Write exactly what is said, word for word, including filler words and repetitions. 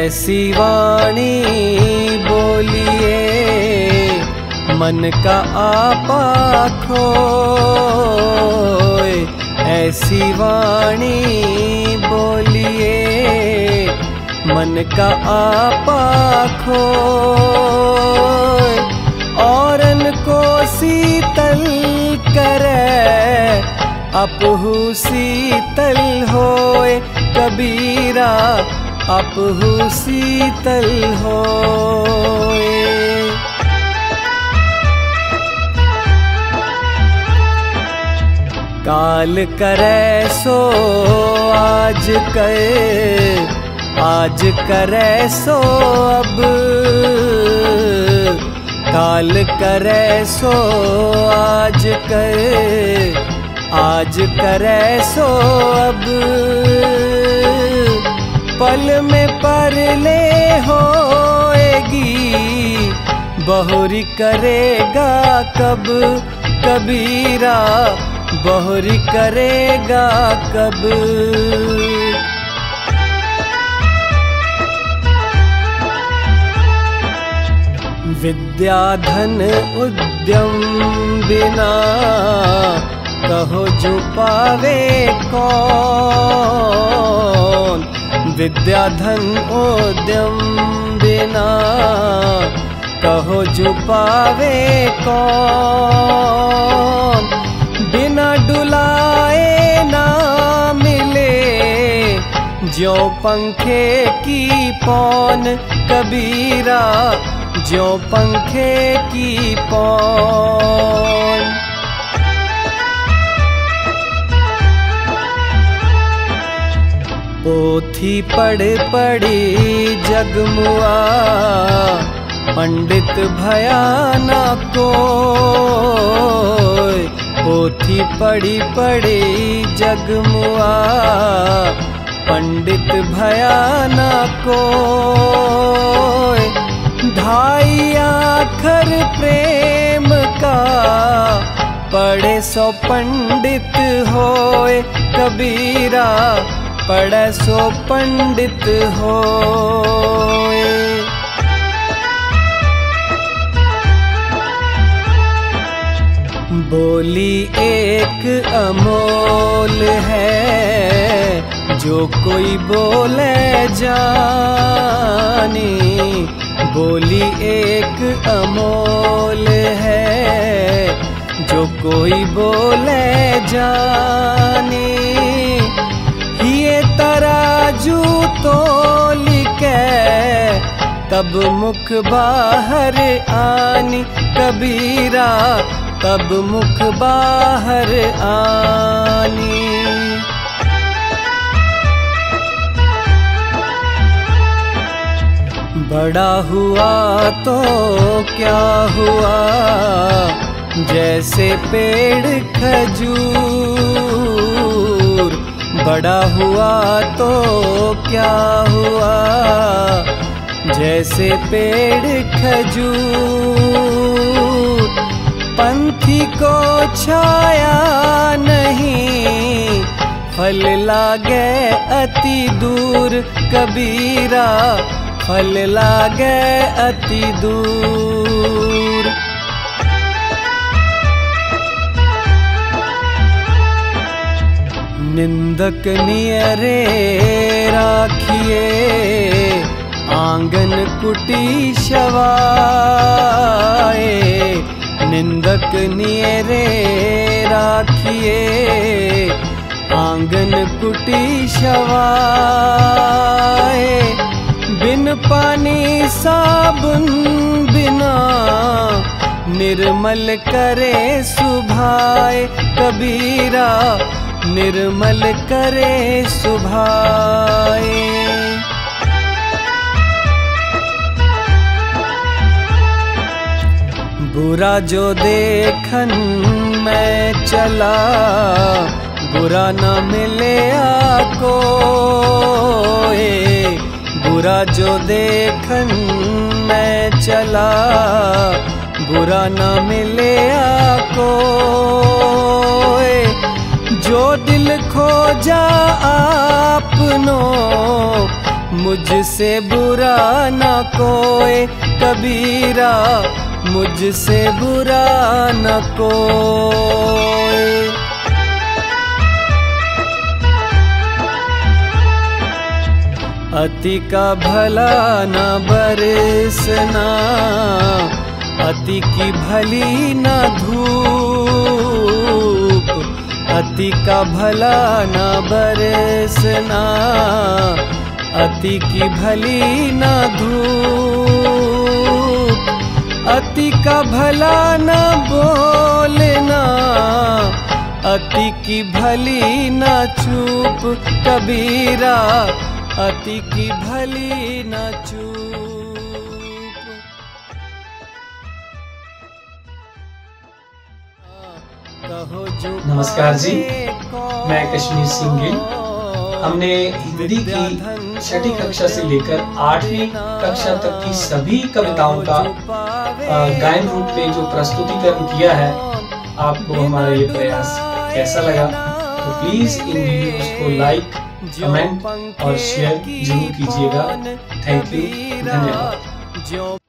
ऐसी वाणी बोलिए मन का आपा खोए। ऐसी वाणी बोलिए मन का आपा खोए। औरन को शीतल करे अपहु शीतल होए। कबीरा अपहु शीतल होए। काल करे सो आज कर, आज करे सो अब। काल करे सो आज कर, आज करे सो अब। पल में परले होएगी बहुरी करेगा कब। कबीरा बहुरी करेगा कब। विद्या धन उद्यम बिना कहो जो पावे कौन। विद्या धन उद्यम बिना कहो जो पावे कौन। बिना डुलाए ना मिले ज्यों पंखे की पौन। कबीरा ज्यों पंखे की पौन। पोथी पढ़ पढ़ी जगमुआ पंडित भया न कोय। पोथी पढ़ी पढ़ी जगमुआ पंडित भया न कोय। ढाई आखर प्रेम का पढ़े सो पंडित होए। कबीरा पढ़े सो पंडित होए। बोली एक अमोल है जो कोई बोले जानी। बोली एक अमोल है जो कोई बोले जानी। ये तराजू तोल के तब मुख बाहर आनी। कबीरा तब मुख बाहर आनी। बड़ा हुआ तो क्या हुआ जैसे पेड़ खजूर। बड़ा हुआ तो क्या हुआ जैसे पेड़ खजूर। पंथी को छाया नहीं फल लागे अति दूर। कबीरा फल लागे अति दूर। निंदक नियरे राखिए आंगन कुटी शवाए। निंदक नियरे राखिए आंगन कुटी शवाए। बिन पानी साबुन बिना निर्मल करे सुभाए। कबीरा निर्मल करे सुभाए। बुरा जो देखन मैं चला बुरा न मिले आको। बुरा जो देखन मैं चला बुरा न मिले आको। जो दिल खोजा आपनो मुझसे बुरा न कोई कबीरा, मुझसे बुरा न कोई। अति का भला न बरसना, अति की भली न धूप, अति का भला न बरसना, अति की भली न धूप, अति का भला न बोलना, अति की भली न चूप कबीरा, अति की भली न चूप। नमस्कार जी, मैं कश्मीर सिंह गिल। हमने हिंदी की छठी कक्षा से लेकर आठवीं कक्षा तक की सभी कविताओं का गायन रूप में जो प्रस्तुतिकरण किया है, आपको हमारा ये प्रयास कैसा लगा? तो प्लीज इन वीडियोस को लाइक, कमेंट और शेयर जरूर कीजिएगा। थैंक यू, धन्यवाद।